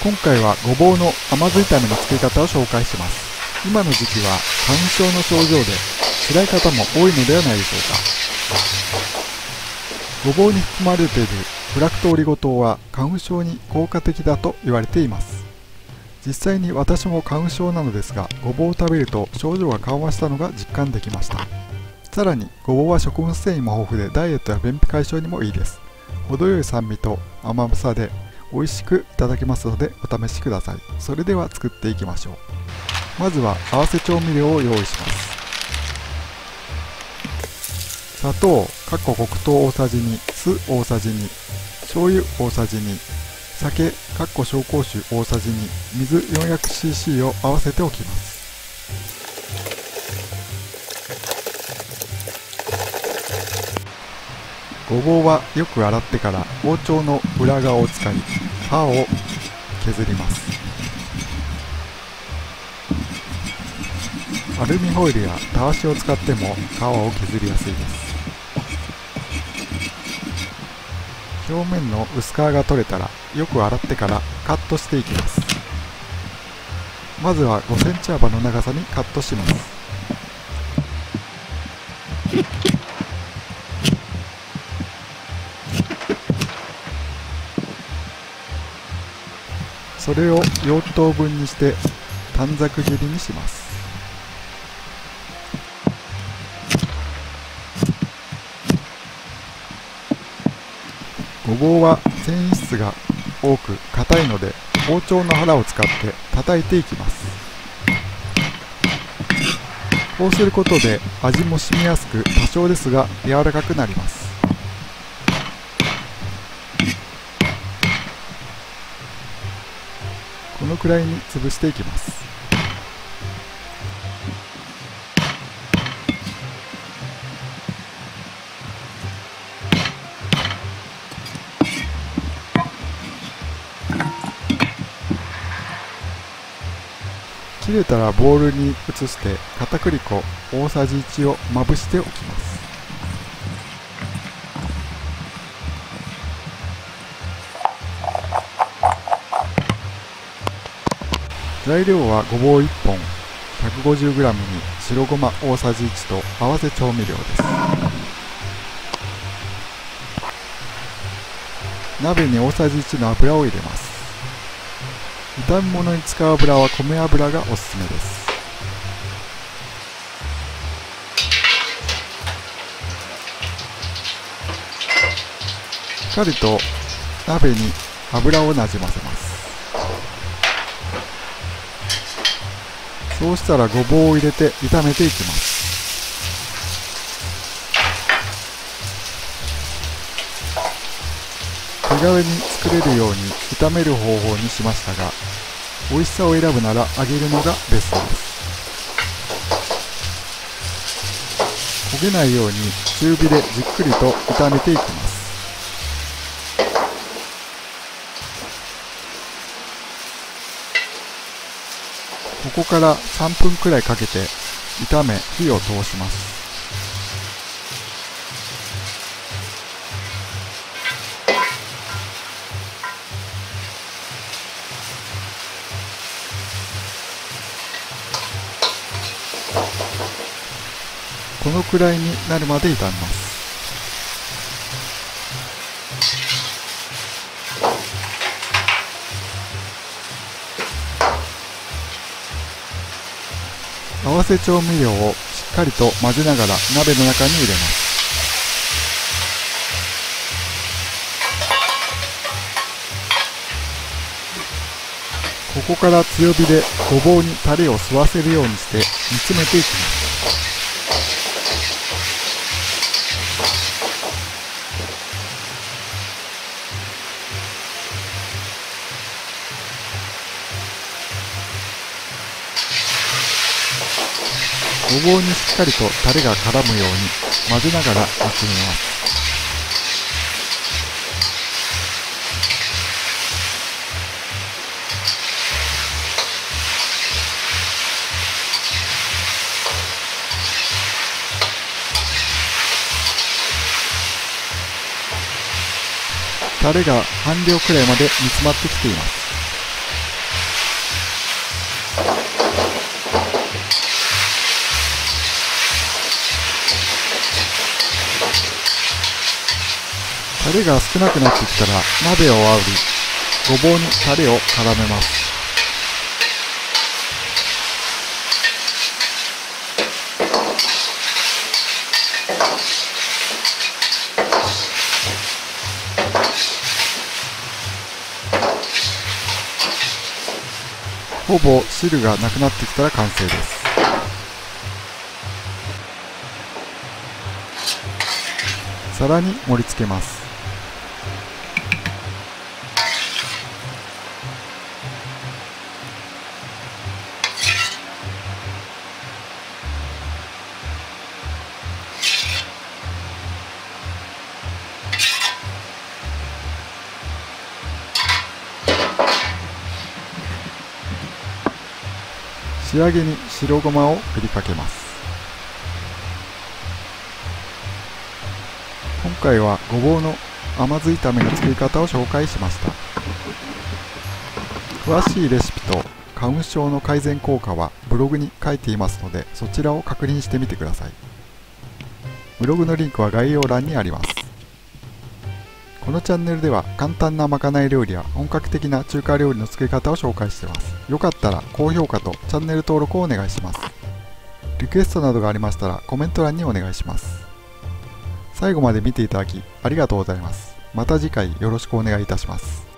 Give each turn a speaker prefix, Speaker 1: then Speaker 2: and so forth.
Speaker 1: 今回はごぼうの甘酢炒めの作り方を紹介します。今の時期は花粉症の症状で辛い方も多いのではないでしょうか。ごぼうに含まれているフラクトオリゴ糖は花粉症に効果的だと言われています。実際に私も花粉症なのですが、ごぼうを食べると症状が緩和したのが実感できました。さらにごぼうは食物繊維も豊富でダイエットや便秘解消にもいいです。程よい酸味と甘さで美味しくいただけますのでお試しください。それでは作っていきましょう。まずは合わせ調味料を用意します。砂糖黒糖大さじ2、酢大さじ2、醤油大さじ2、酒紹興酒大さじ2、水 400cc を合わせておきます。ごぼうはよく洗ってから包丁の裏側を使い皮を削ります。アルミホイルやたわしを使っても皮を削りやすいです。表面の薄皮が取れたらよく洗ってからカットしていきます。まずは5センチ幅の長さにカットします。それを4等分にして短冊切りにします。ごぼうは繊維質が多く硬いので包丁の腹を使って叩いていきます。こうすることで味も染みやすく多少ですが柔らかくなります。このくらいに潰していきます。切れたらボウルに移して片栗粉大さじ1をまぶしておきます。材料はごぼう1本 150g に白ごま大さじ1と合わせ調味料です。鍋に大さじ1の油を入れます。炒め物に使う油は米油がおすすめです。しっかりと鍋に油をなじませます。そうしたらごぼうを入れて炒めていきます。手軽に作れるように炒める方法にしましたが、美味しさを選ぶなら揚げるのがベストです。焦げないように中火でじっくりと炒めていきます。ここから3分くらいかけて炒め火を通します。このくらいになるまで炒めます。合わせ調味料をしっかりと混ぜながら鍋の中に入れます。ここから強火でごぼうにタレを吸わせるようにして煮詰めていきます。ごぼうにしっかりとタレが絡むように混ぜながら煮詰めます。タレが半量くらいまで煮詰まってきています。 タレが少なくなってきたら鍋をあぶり、ごぼうにタレを絡めます。ほぼ汁がなくなってきたら完成です。皿に盛り付けます。仕上げに白ごまを振りかけます。今回はごぼうの甘酢炒めの作り方を紹介しました。詳しいレシピと花粉症の改善効果はブログに書いていますので、そちらを確認してみてください。ブログのリンクは概要欄にあります。このチャンネルでは簡単なまかない料理や本格的な中華料理の作り方を紹介しています。よかったら高評価とチャンネル登録をお願いします。リクエストなどがありましたらコメント欄にお願いします。最後まで見ていただきありがとうございます。また次回よろしくお願いいたします。